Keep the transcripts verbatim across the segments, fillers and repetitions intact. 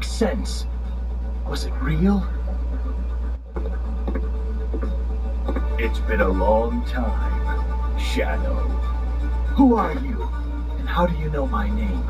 make sense. Was it real? It's been a long time, Shadow. Who are you? And how do you know my name?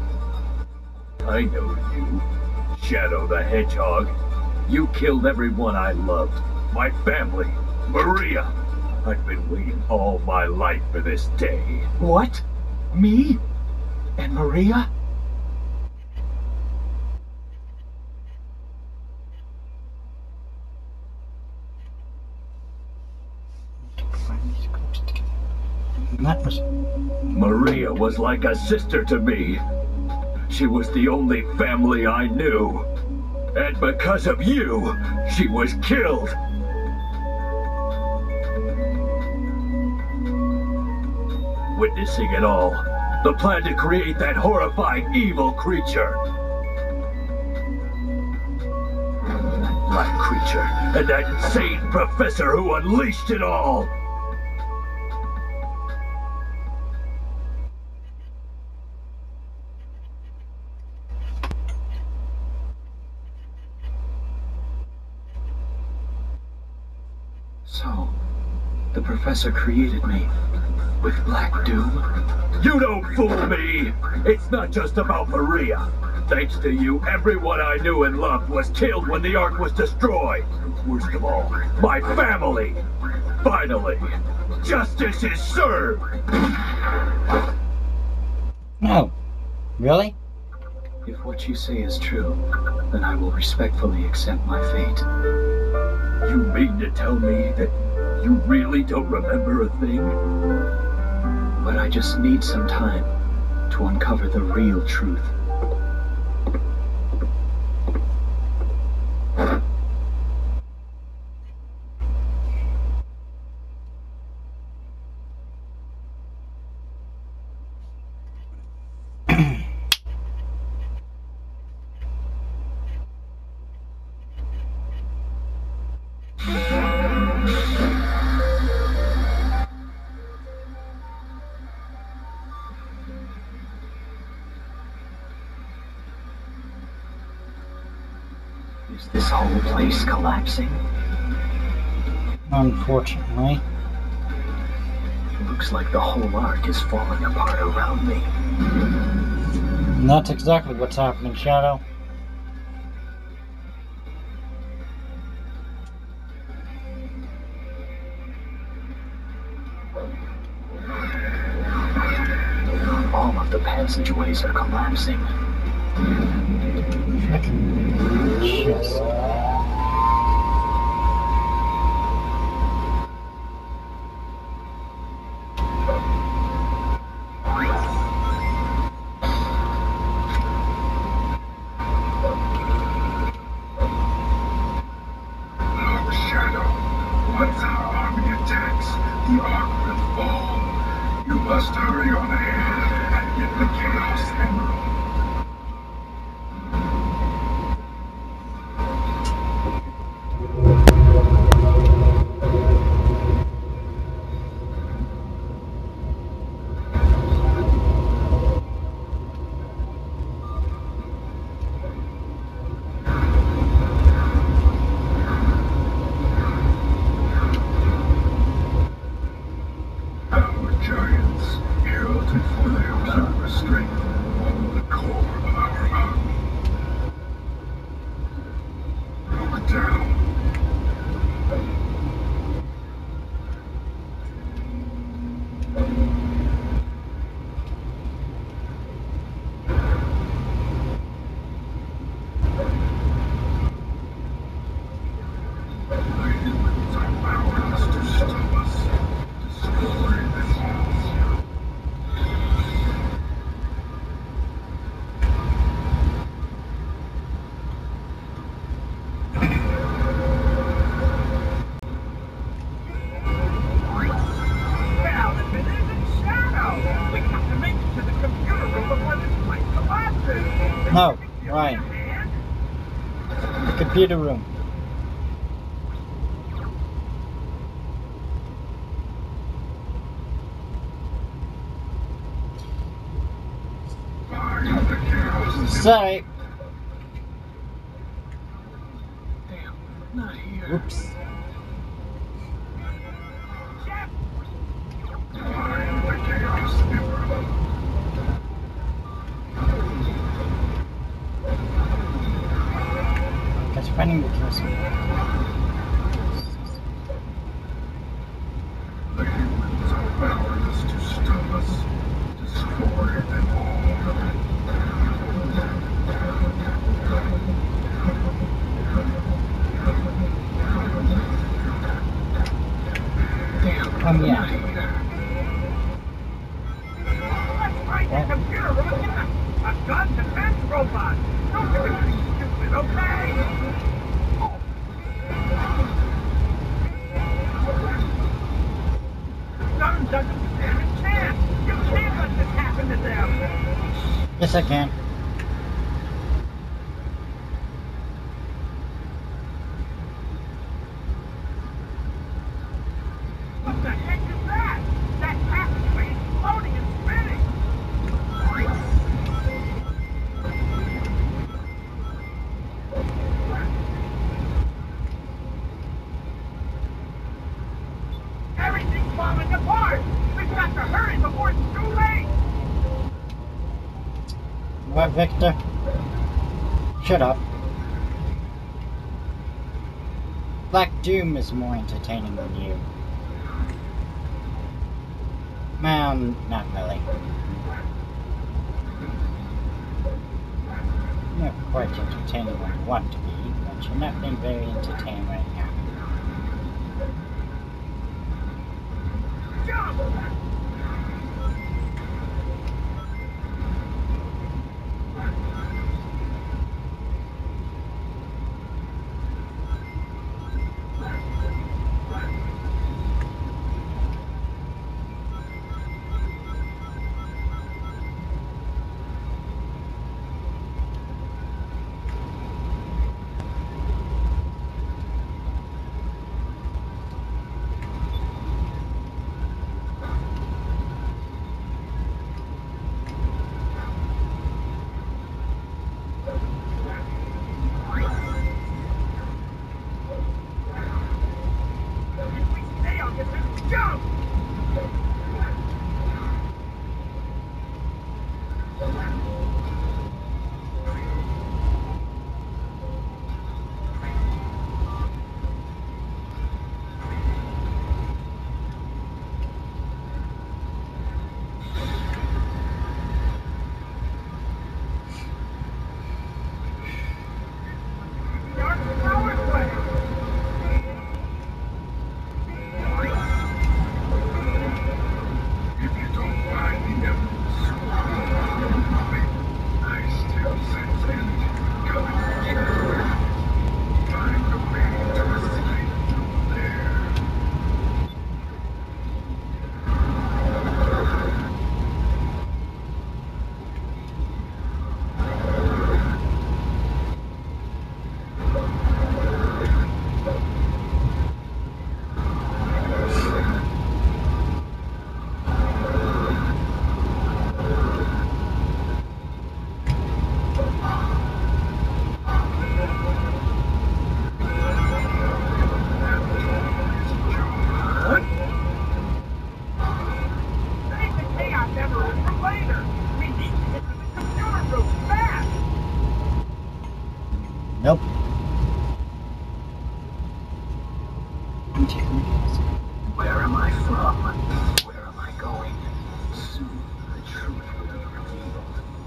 I know you, Shadow the Hedgehog. You killed everyone I loved. My family, Maria. I've been waiting all my life for this day. What? Me? And Maria? That was... Maria was like a sister to me. She was the only family I knew. And because of you, she was killed. Witnessing it all, the plan to create that horrifying evil creature. That black creature, and that insane professor who unleashed it all. So, the professor created me with Black Doom? You don't fool me! It's not just about Maria. Thanks to you, everyone I knew and loved was killed when the Ark was destroyed. Worst of all, my family! Finally, justice is served! No. Really? If what you say is true, then I will respectfully accept my fate. You mean to tell me that you really don't remember a thing? But I just need some time to uncover the real truth. Is this whole place collapsing? Unfortunately. It looks like the whole Ark is falling apart around me. And that's exactly what's happening, Shadow. All of the passageways are collapsing. I can just... Shadow, once our army attacks, the Ark will fall. You must hurry on ahead and get the Chaos Emerald. No, Ryan. The computer room. Sorry. Not here. Whoops. I am the Chaos Emerald. Guess finding the cursor. The humans are powerless to stop us. Destroy them all. Damn. Um, Not yeah. here. Let's find the computer robot! A gun defense robot! Don't do anything stupid, okay? The gun doesn't stand a chance! You can't let this happen to them! Yes, I can. What the heck is that? That passageway is floating and spinning! Everything's falling apart! We've got to hurry before it's too late! What, Victor? Shut up. Black Doom is more entertaining than you. Well, not really. You're quite entertaining when you want to be, but you're not being very entertaining right now. Jump! If we stay on this, then jump! Dark power play! If you don't find the emeralds, I still sense it coming here. Find a way to escape from there. What? Save the Chaos Emerald for later! We need to get to the computer room fast! Nope. I'm taking the cursor. Where am I from? Where am I going? Soon the truth will be revealed.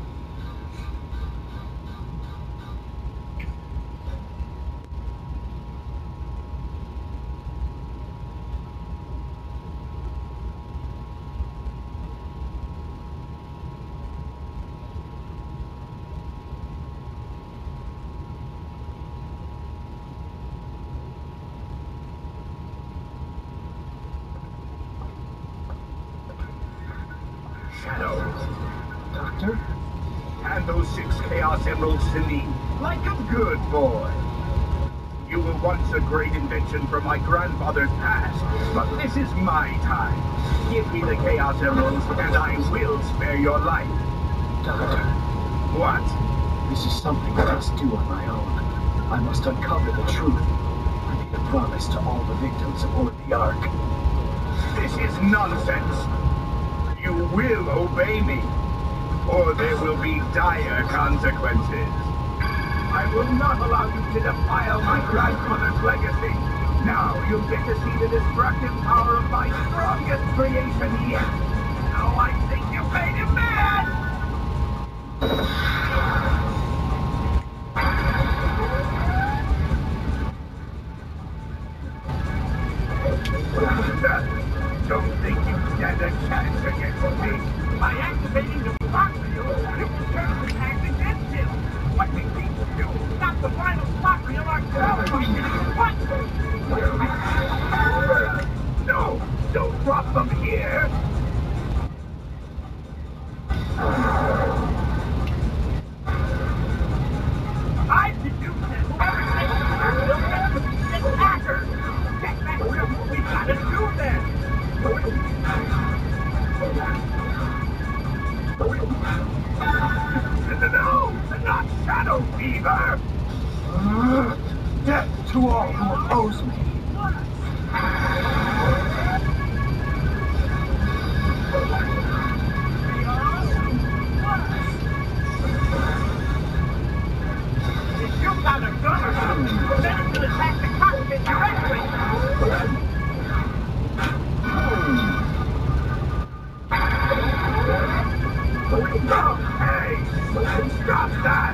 Shadow, Doctor? hand those six Chaos Emeralds to me, like a good boy. You were once a great invention from my grandfather's past, but this is my time. Give me the Chaos Emeralds, and I will spare your life. Doctor, What? this is something I must do on my own. I must uncover the truth. promised to all the victims aboard the Ark. This is nonsense. You will obey me, or there will be dire consequences. I will not allow you to defile my grandmother's legacy. Now you'll get to see the destructive power of my strongest creation yet. Now I think you made him mad! Don't think you stand a chance against me. By activating the block reel, you can turn the attack against him. What we need to do is stop the final block reel ourselves by hitting what? No! Don't drop them here! I can do this! Everything will get to be attackers! Get back to what we gotta do then! No! Not Shadow Fever! Uh, death to all who oppose me! If you've got a gun or something, then you can attack the cockpit directly! Oh, hey! Stop that!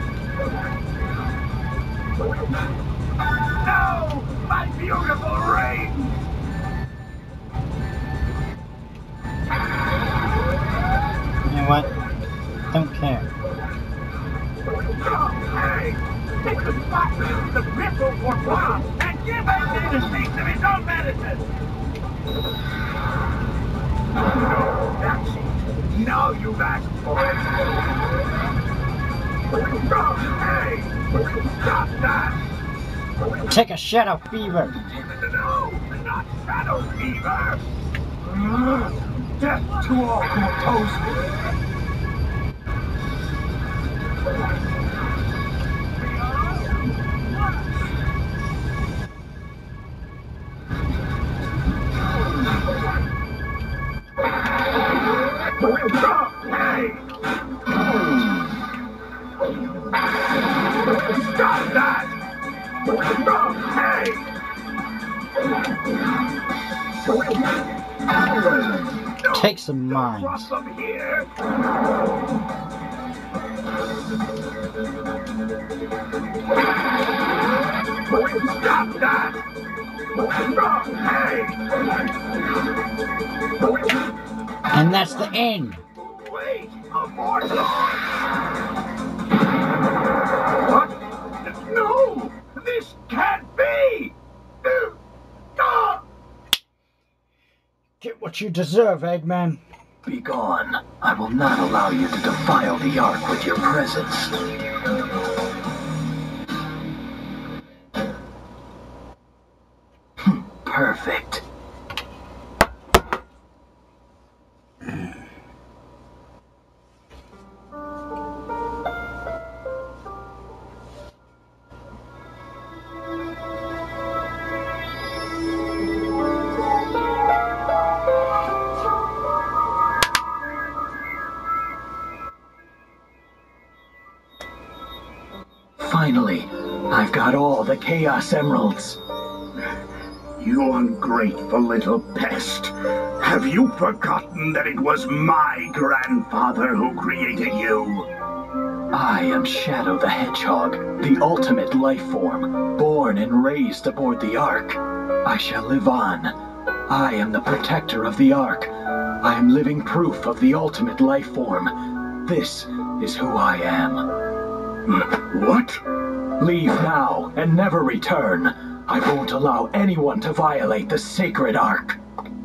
No! My beautiful ring! You know what? Don't care. Oh, hey! Take the spot to the pistol or bomb and give him a taste of his own medicine! No, that's it. Now you've asked for it. Oh, hey! Stop that! Take a Shadow Fever! No, not Shadow Fever! Uh, death to all who oppose me! Hey! Stop that! Hey! Take some mines. Drop them here! Stop that! Hey! And that's the end. Wait, a mortal! What? No! This can't be! Ah! Get what you deserve, Eggman. Be gone. I will not allow you to defile the Ark with your presence. Perfect. Finally, I've got all the Chaos Emeralds. You ungrateful little pest. Have you forgotten that it was my grandfather who created you? I am Shadow the Hedgehog, the ultimate life form, born and raised aboard the Ark. I shall live on. I am the protector of the Ark. I am living proof of the ultimate life form. This is who I am. What? Leave now and never return. I won't allow anyone to violate the sacred Ark.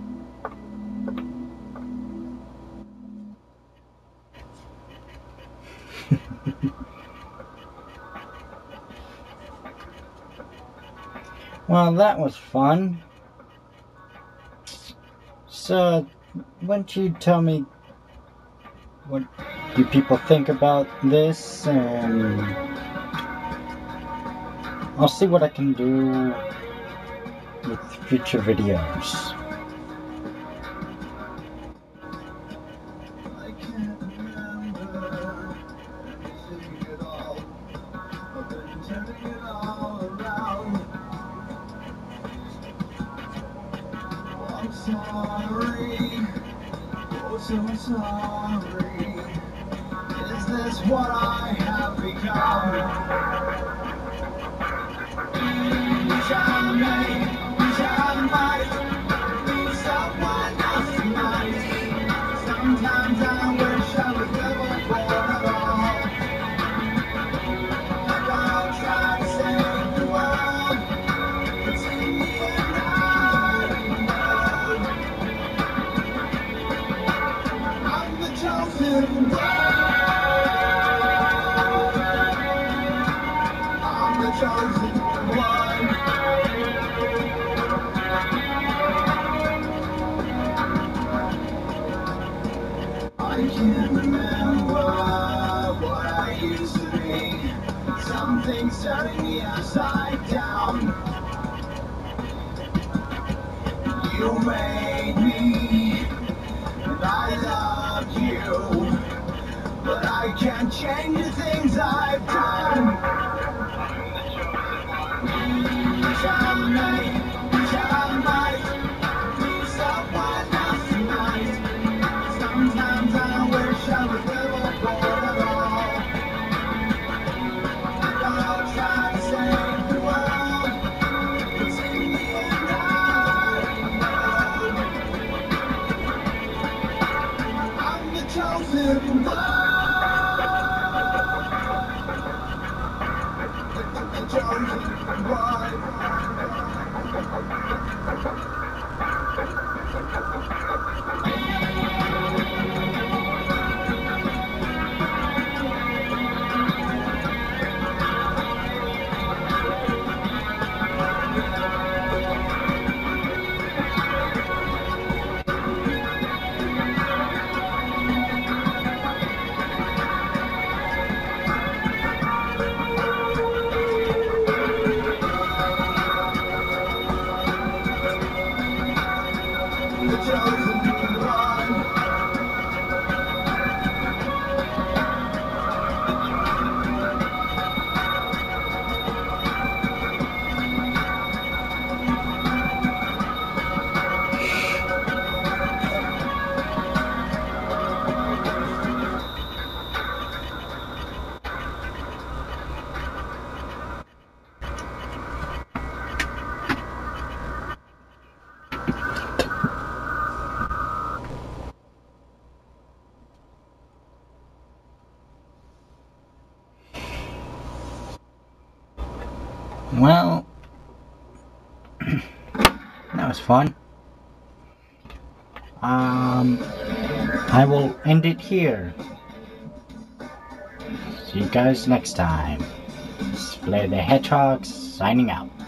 Well, that was fun. So, why don't you tell me what do people think about this, and I'll see what I can do with future videos. I can't remember everything at all. I've been turning it all around. Oh, I'm sorry. Oh, so sorry. Is this what I have become? Wish I may, wish I might be someone else tonight. Sometimes I wish I was never born at all. Like I'll try to save the world, but in the end I know I'm the chosen one. I'm the chosen one. I can't remember what I used to be. Something's turning me upside down. You made me, and I love you, but I can't change the things I've done. Wish I may, wish I might be someone else tonight. Sometimes I wish I was never born at all. And I'll try to save the world, but in the end I know I'm the chosen one. The chosen one. The chosen one. Well, that was fun. Um, I will end it here. See you guys next time. It's Flair the Hedgehog signing out.